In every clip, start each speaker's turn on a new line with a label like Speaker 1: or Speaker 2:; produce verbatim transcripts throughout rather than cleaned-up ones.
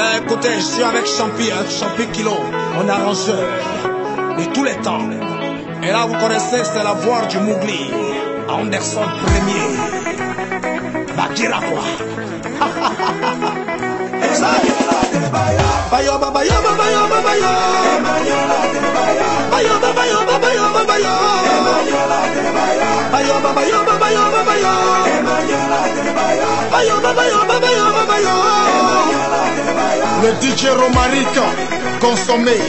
Speaker 1: Euh, écoutez, je suis avec Champi, hein, Champi Kilo, mon arrangeur de tous les temps. Et là, vous connaissez, c'est la voix du Mougli, Anderson Premier, Bakira quoi. Bayo, bayo, bayo, bayo, bayo. Bayo, bayo, bayo, bayo, bayo. Bayo, bayo, bayo, bayo. Bayo, bayo, bayo, bayo.
Speaker 2: Le D J Romaric, consommé.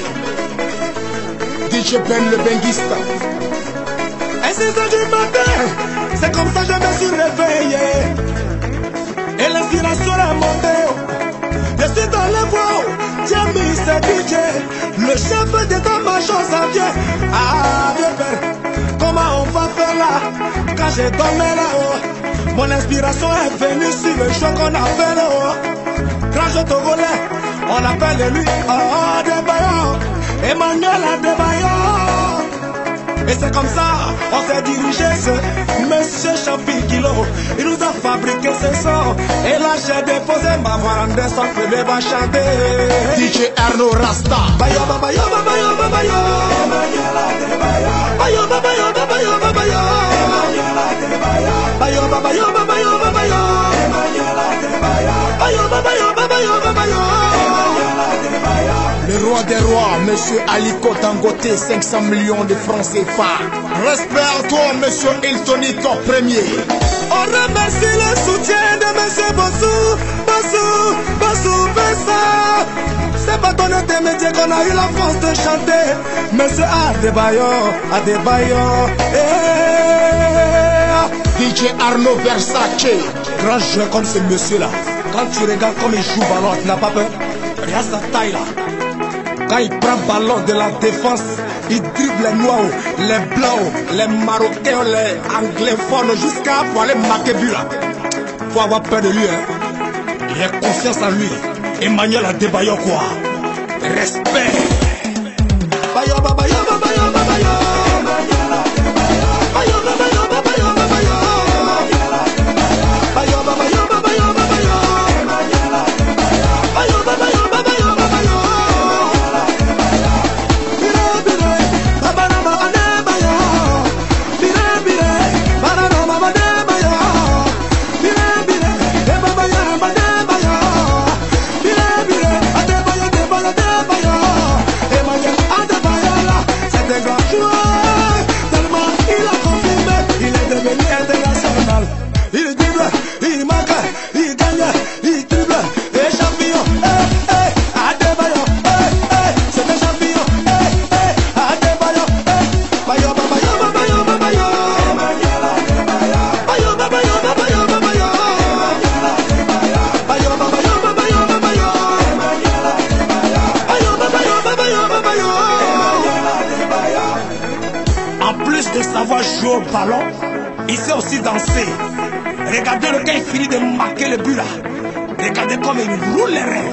Speaker 2: D J Ben le Benguista.
Speaker 1: Et six heures du matin, c'est comme ça que je me suis réveillé. Et l'inspiration est montée. Je suis dans les voies, j'ai mis ce D J. Le chef d'état-major, ça vient. Ah, bien faire. Comment on va faire là? Quand j'ai dormi là-haut, mon inspiration est venue sur le choix qu'on a fait là-haut. Grand jeu togolais, on appelle lui oh, Adebayor, Emmanuel Adebayor. Et c'est comme ça, on s'est dirigé ce Monsieur Champi Kilo. Il nous a fabriqué ce son. Et là j'ai déposé ma voix en descend, le va chanter.
Speaker 2: D J Arnaud Rasta.
Speaker 1: Bayo, bayo, bayo, bayo, bayo. Emmanuel Adebayor. Bayo, bayo, bayo, bayo. Emmanuel Adebayor. Bayo, bayo, bayo, bayo. Emmanuel Adebayor. Bayo, bayo, bayo, bayo. Emmanuel Adebayor.
Speaker 2: Le roi des rois, Monsieur Aliko Dangote, cinq cents millions de francs C F A. Respect à toi, Monsieur Hiltonico Premier.
Speaker 1: On remercie le soutien de Monsieur Bossou, Bossou, Bossou Bessa. C'est pas ton intermédiaire qu'on a eu la force de chanter. Monsieur Adebayor, Adebayor, eh.
Speaker 2: D J Arnaud Versace.
Speaker 1: Grand joueur comme ce monsieur-là. Quand tu regardes comme il joue ballon, tu n'as pas peur. Regarde sa taille là. Quand il prend ballon de la défense, il dribble les noirs, les blancs, les marocains, les anglophones, jusqu'à pour aller marquer but là. Faut avoir peur de lui, hein. Il a confiance en lui. Emmanuel Adebayor quoi. Respect. Bayo, bayo, bayo, bayo, bayo. Emmanuel Adebayor. Bayo, bayo, bayo, bayo. Emmanuel Adebayor. Bayo, bayo, bayo, bayo. Emmanuel Adebayor. Bayo, bayo, bayo, bayo. Il dribble, il marque, il gagne, il dribble, et champion, eh, eh, Adebayor, eh, eh, c'est le champion, eh, eh, Adebayor, eh, bayo, bayo, bayo, bayo, Emmanuel Adebayor, bayo, bayo, bayo, bayo, Emmanuel Adebayor, bayo, bayo, bayo, bayo, Emmanuel Adebayor, bayo, bayo, bayo, bayo, Emmanuel Adebayor. En plus de savoir jouer au ballon, il sait aussi danser. Regardez le gars, il finit de marquer le but là. Regardez comme il roule les reins.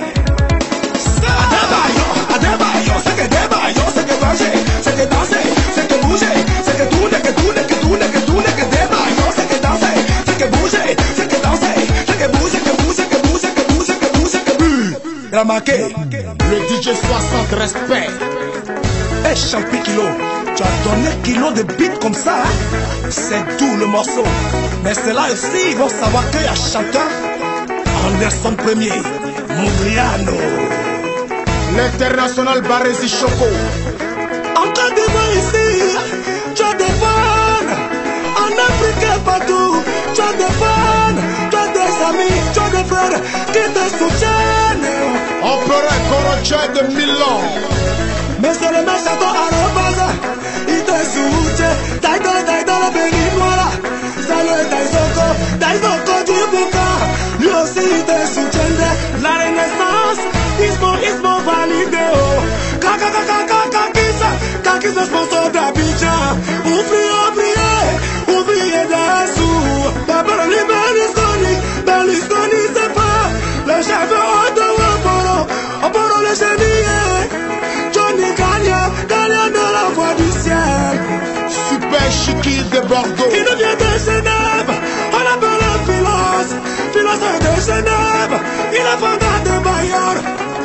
Speaker 1: Adebayor, Adebayor, c'est que Adebayor, c'est que manger, c'est que danser, c'est que bouger, c'est que tourner, que tourner, que tourner, que tourner, que Adebayor, c'est que danser, c'est que bouger, c'est que danser, c'est que bouger, que bouger, que bouger, que bouger, que bouger, que but. Il a marqué.
Speaker 2: Le D J soixante, respect.
Speaker 1: Eh, Champi Kilo, tu as donné kilo de beats comme ça, hein? C'est doux le morceau. Mais c'est là aussi, ils vont savoir qu'il y a chanteur Anderson Premier, Mogliano.
Speaker 2: L'international Baresi Choco.
Speaker 1: En Côte d'Ivoire ici, tu as des fans. En Afrique et partout, tu as des fans. Tu as des amis, tu as des frères qui te soutiennent.
Speaker 2: Opéra Korocha de Milan.
Speaker 1: Mais c'est le même château à la base. Il te soutient. Taille dans taille dans la béninois là. Salut Taizoko, Taizoko du Bouka. Lui aussi il te soutient. La renaissance, Ismo, Ismo validé. Kaka, kaka, kaka, kisa. Kaki c'est sponsor d'Abidjan. Oubliez, oubliez, oubliez des sous. Babara li Berlusconi, Berlusconi c'est pas le chef de Oporo, Oporo le génie. Johnny Gagnon, Gagnon de la voix du ciel.
Speaker 2: Super Chiqui de Bordeaux.
Speaker 1: Il nous vient de Genève, on l'appelle la finance. Finance de Genève, il est vendeur de Bayard.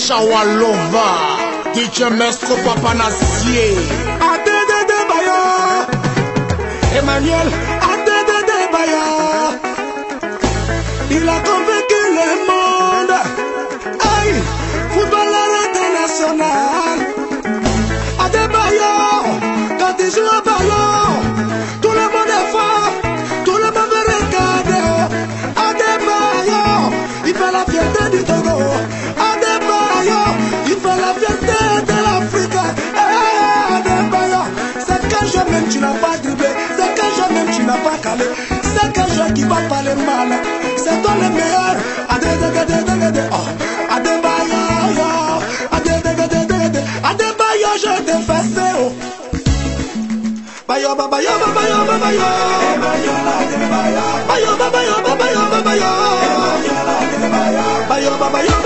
Speaker 2: Shawalova, D J Maestro Papa Nassier,
Speaker 1: Adede Bayo, Emmanuel, Adede Bayo. Il a convaincu le monde. Aïe, footballeur international. Adebayo, quand il joue au ballon, tout le monde est fort, tout le monde veut regarder. Adebayo, il fait la fierté du Togo. Adebayo, il fait la fierté de l'Afrique. Hey, Adebayo, c'est qu'un jeu même tu n'as pas dribblé, c'est qu'un jeu même tu n'as pas calé, c'est qu'un jeu qui va parler mal. C'est toi le meilleur. Adebayo, oh. Adebayo, Adebayo, Adebayo, je te fais c'est oh. Bayo, bayo, bayo, bayo, bayo, bayo, bayo, bayo, bayo, bayo, bayo, bayo, bayo, bayo, bayo.